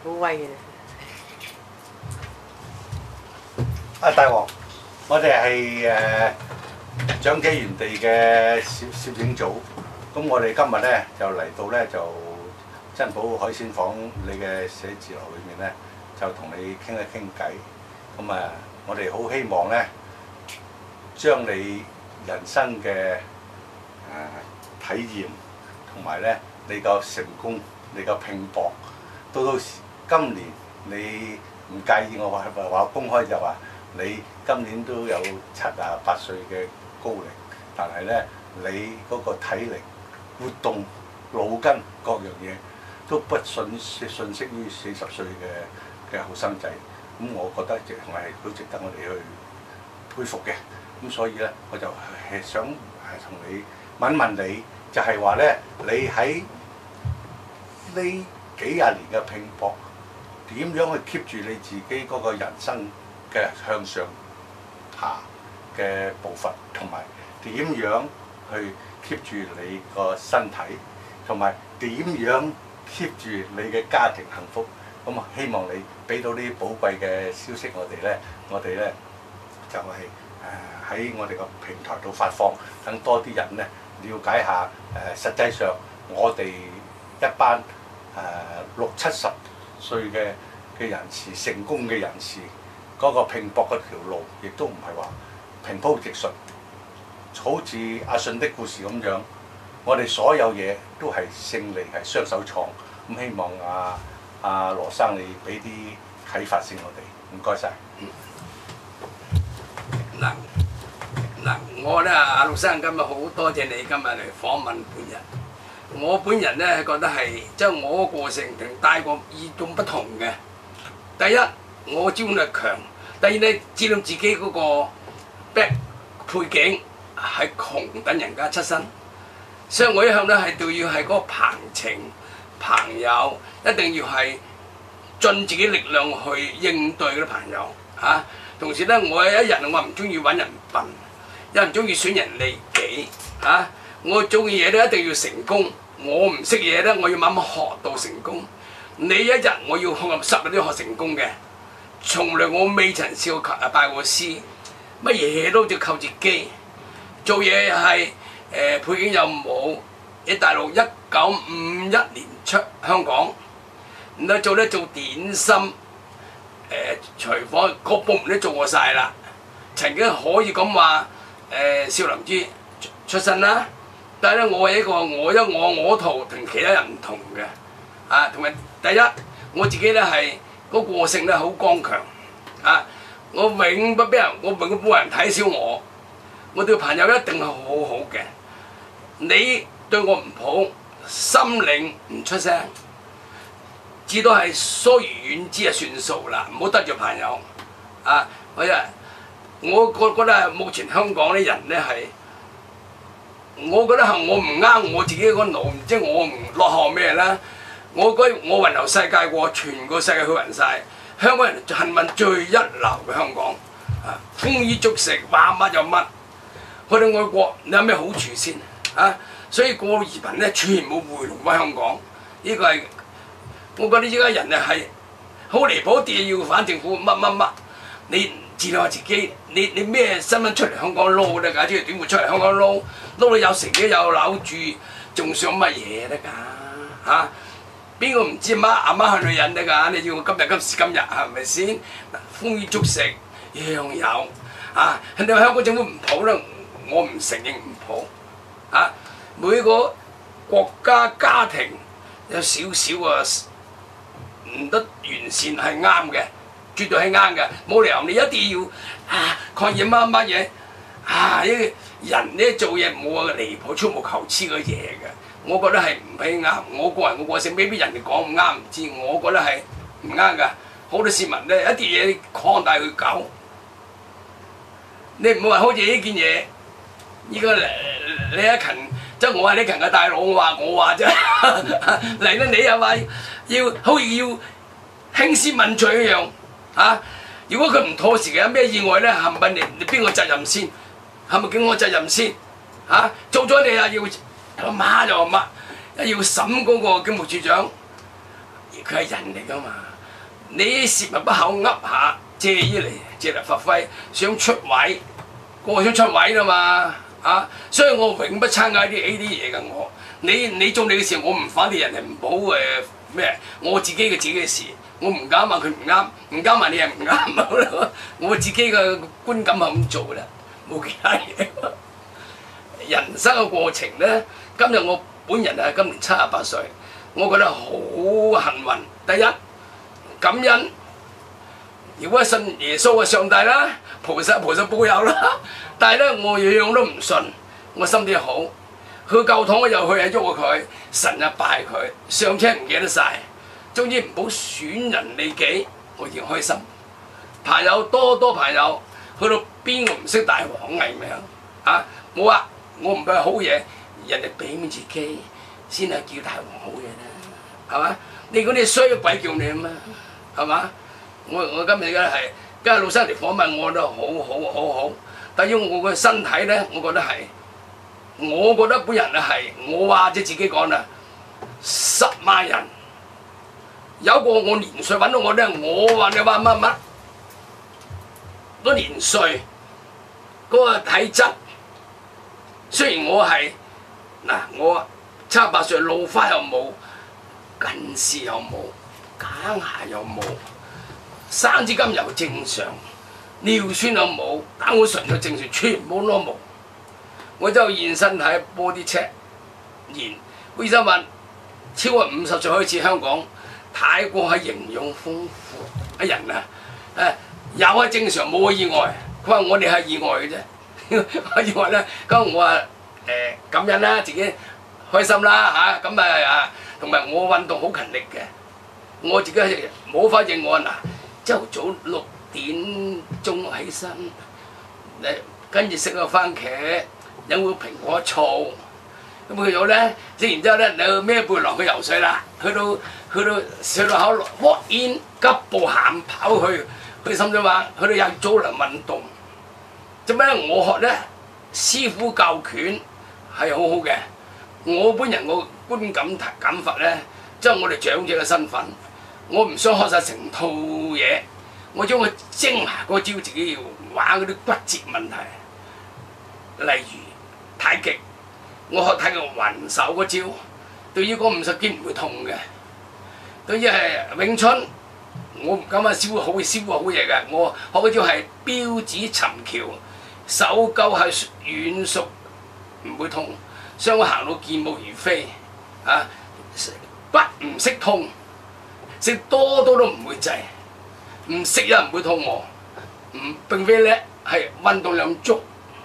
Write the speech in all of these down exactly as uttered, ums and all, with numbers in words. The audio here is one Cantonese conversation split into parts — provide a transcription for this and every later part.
好威嘅。 啊，大王，我哋係誒長紀元地嘅攝攝影組，咁我哋今日咧就嚟到咧就珍寶海鮮舫你嘅寫字樓裏面咧，就同你傾一傾偈。咁啊，我哋好希望咧將你人生嘅誒、呃、體驗同埋咧你個成功、你個拼搏，到到今年你唔介意我話話公開就話。你今年都有七啊八歲嘅高齡，但係咧你嗰個體力、活動、腦筋各樣嘢都不遜遜色於四十歲嘅嘅後生仔。咁我覺得亦係好值得我哋去佩服嘅。咁所以咧，我就係想係同你問問你，就係話咧，你喺呢幾廿年嘅拼搏，點樣去 keep 住你自己嗰個人生嘅向上爬嘅步伐，同埋點樣去 keep 住你個身體，同埋點樣 keep 住你嘅家庭幸福。咁啊，希望你俾到呢啲寶貴嘅消息我哋咧，我哋咧就係誒喺我哋個平台度發放，等多啲人咧了解下誒、呃、實際上我哋一班誒、呃、六七十歲嘅嘅人士，成功嘅人士。嗰個拼搏嗰條路，亦都唔係話平鋪直述，好似阿信的故事咁樣。我哋所有嘢都係勝利係雙手創。咁希望阿阿羅生你俾啲啟發先我哋，唔該晒。 嗱嗱，我咧阿陸生今日好多謝你今日嚟訪問本人。我本人咧覺得係即係我個性同大個與眾不同嘅。第一，我招力強。第二咧，知道自己嗰個 back 背景係窮等人家出身，所以我一向咧係都要係嗰個朋情朋友，一定要係盡自己力量去應對嗰啲朋友嚇、啊。同時咧，我有一日我唔中意揾人笨，又唔中意損人利己嚇、啊。我做嘅嘢咧一定要成功，我唔識嘢咧，我要慢慢學到成功。你一日我要學十日都要學成功嘅。從來我未曾試過求拜過師，乜嘢都要靠自己。做嘢係誒背景又冇，喺大陸一九五一年出香港，然後做咧做點心，誒、呃、廚房各部門都做過晒啦。曾經可以咁話誒少林寺出身啦，但係咧我係一個我一我我圖同其他人唔同嘅，啊同埋第一我自己咧係。個個性咧好剛強，啊！我永不俾人，我永不冇人睇小我。我對朋友一定係好好嘅。你對我唔好，心領唔出聲，至多係疏而遠之就算數啦，唔好得罪朋友。啊！我啊，我覺覺得目前香港啲人咧係，我覺得係我唔啱我自己個腦，即係我唔落後咩啦。我覺得我雲遊世界過，全個世界去勻晒。香港人幸運最一流嘅香港，啊，豐衣足食，話乜就乜。去到外國，你有咩好處先？啊，所以個移民咧全部回流翻香港。呢、這個係我覺得依家人啊係好離譜啲，要反政府乜乜乜。你自量下自己，你你咩身份出嚟香港撈得㗎？即係點會出嚟香港撈？撈到有成嘅有樓住，仲想乜嘢得㗎？嚇、啊！邊個唔知媽阿媽係女人得㗎？你要我今日今時今日係咪先？豐衣足食樣有啊！人哋話香港政府唔好咧，我唔承認唔好啊！每個國家家庭有少少啊唔得完善係啱嘅，絕對係啱嘅，冇理由你一定要啊抗議乜乜嘢啊！呢人咧做嘢冇話離譜出無求疵嘅嘢嘅。我覺得係唔係啱，我個人個個性未必人哋講唔啱唔知，我覺得係唔啱㗎。好多市民咧一啲嘢擴大去搞，你唔好話好似呢件嘢，依個李克勤，即係我係李克勤嘅大佬，我話我話啫，嚟到你又話要好似要興師問罪一樣嚇、啊。如果佢唔妥時嘅有咩意外咧，係咪你你邊個責任先？係咪叫我責任先？嚇、啊、做咗你啊要。阿媽就話乜，要審嗰個警務處長，佢係人嚟㗎嘛。 你時日不口噏下，借依嚟借嚟發揮，想出位，個個想出位啦嘛啊！所以我永不參加呢啲呢啲嘢嘅我。你你做你嘅事，我唔反對人哋唔好誒咩，我自己嘅自己嘅事，我唔啱話佢唔啱，唔啱話你係唔啱，我自己嘅觀感係咁做啦，冇其他嘢。人生嘅過程咧，今日我本人係今年七十八歲，我覺得好幸運。第一，感恩，如果信耶穌嘅上帝啦，菩薩菩薩保佑啦，但係咧我樣樣都唔信，我心地好。去教堂我又去啊喐佢，神啊拜佢，上車唔記得晒。總之唔好損人利己，我已經開心。朋友多多朋友，去到邊個唔識大王藝名啊？我話我唔係好嘢，人哋俾面自己先係叫大王好嘢啦，係嘛？你嗰啲衰鬼叫你啊嘛，係嘛？我我今日而家係今日老生嚟訪問我都好好好好，但係我個身體咧，我覺得係。我覺得本人啊係，我話即自己講啦，十萬人有個我年歲揾到我咧，我話你話乜乜，嗰年歲嗰個體質，雖然我係嗱我七十八歲老花又冇，近視又冇，假牙又冇，生枝金又正常，尿酸又冇，膽固醇又正常，全部都冇。我就驗身體波啲 check 驗，醫生話超過五十歲開始香港太過係營養豐富嘅人啊，誒有係正常冇係意外，佢話我哋係意外嘅啫，意外咧，咁我話誒、呃、感恩啦，自己開心啦嚇，咁啊同埋我運動好勤力嘅，我自己冇發現我嗱朝頭早六點鐘起身，誒跟住食個番茄。有冇蘋果醋？咁去咗咧，食完之後咧，你孭背囊去游水啦。去到去到上到口 walk in 急步行跑去去深圳灣，去到日早嚟運動。做咩咧？我學咧師傅教拳係好好嘅。我本人個觀感感法咧，即係我哋長者嘅身份，我唔想學晒成套嘢，我將佢精華嗰招自己要玩嗰啲骨折問題，例如。太極，我學太極雲手嗰招，對於嗰五十肩唔會痛嘅。對於係詠春，我唔敢話師傅好，師傅好嘢嘅。我學嗰招係標指尋橋，手夠係軟熟，唔會痛。所以我行到健步如飛，啊骨唔識痛，食多多都唔會滯，唔食又唔會肚餓，唔並非叻，係運動量足。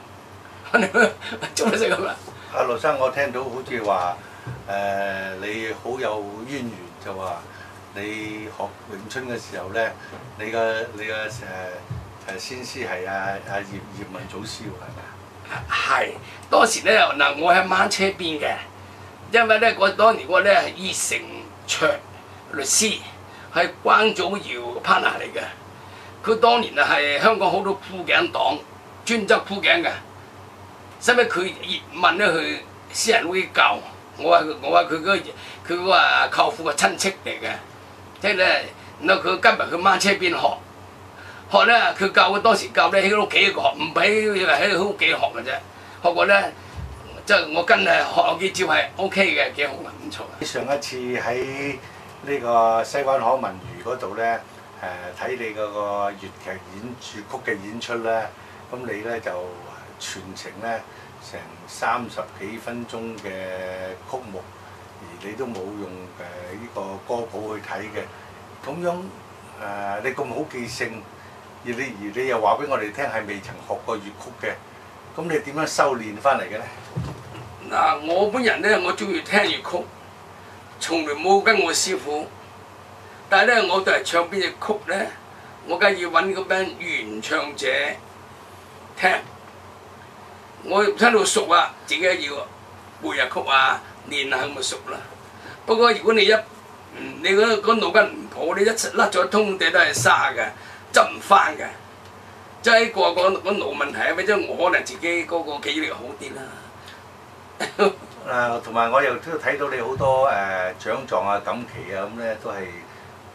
做乜食咁啊？ 阿陸生，我聽到好似話誒你好有淵源，就話你學詠春嘅時候咧，你嘅你嘅誒誒先師係阿阿葉葉問祖師喎，係咪啊？ 係當時咧嗱，我喺掹車邊嘅，因為咧我當年我咧係葉成卓律師，係關祖堯 partner 嚟嘅。佢當年啊係香港好多箍頸黨，專責箍頸嘅。使唔使佢葉問咧去私人屋企教？我話我話佢嗰佢嗰個舅父嘅親戚嚟嘅，即係咧，然後佢今日去掹車邊學學咧，佢教佢當時教咧喺屋企學，唔喺喺屋企學嘅啫。學過咧，即係我跟誒學幾招係 O K 嘅，幾好嘅，唔錯。 上一次喺呢個西灣河文娛嗰度咧，誒睇你嗰個粵劇演粵曲嘅演出咧，咁你咧就〜全程咧成三十幾分鐘嘅曲目，而你都冇用誒呢個歌譜去睇嘅，咁樣誒、呃、你咁好記性，而你而你又話俾我哋聽係未曾學過粵曲嘅，咁你點樣修練翻嚟嘅咧？ 嗱，我本人咧，我中意聽粵曲，從來冇跟我師傅，但係咧我都係唱邊隻曲咧，我梗係要揾嗰班原唱者聽。我聽到熟啊，自己要背下曲啊，練下咁咪熟啦。不過如果你一你嗰嗰腦筋唔好，你一甩咗通地都係沙嘅，執唔翻嘅。即係個個個腦問題啊，或者我可能自己嗰個記憶力好啲啦。 誒，同埋我又都睇到你好多誒獎狀啊、錦旗啊咁咧，都係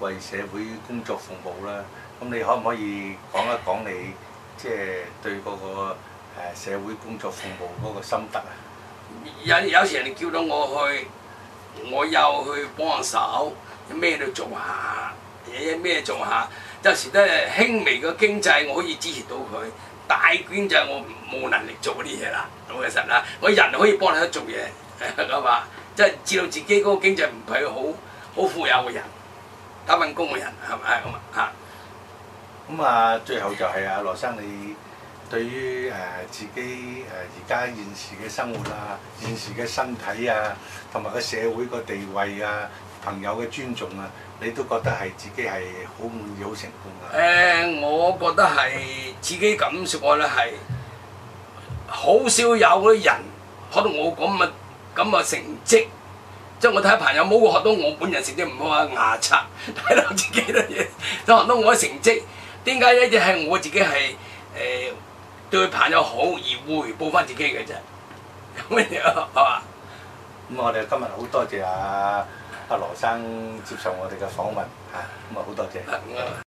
為社會工作服務啦。咁你可唔可以講一講你即係對嗰個誒社會工作服務嗰個心得啊？ 有有時人哋叫到我去，我又去幫手，咩都做下，嘢咩做下。有時都係輕微嘅經濟，我可以支持到佢；大經濟我冇能力做嗰啲嘢啦。老實實啦，我人可以幫你做嘢，係嘛？即係知道自己嗰個經濟唔係好好富有嘅人，打份工嘅人係咪咁啊？嚇！ 咁啊，最後就係啊，羅生你對於誒自己誒而家現時嘅生活啊、現時嘅身體啊，同埋個社會個地位啊、朋友嘅尊重啊，你都覺得係自己係好滿意、好成功啊？ 誒、呃，我覺得係自己咁講咧，係好少有嗰啲人學到我咁嘅咁嘅成績。即係我睇朋友冇學到我本人成績唔好啊，牙刷睇到自己啲嘢，都學到我嘅成績。點解呢？就係我自己係誒、呃、對朋友好而回報翻自己嘅啫，咁樣係嘛？ 咁我哋今日好多謝阿阿羅生接受我哋嘅訪問嚇，咁啊好多謝。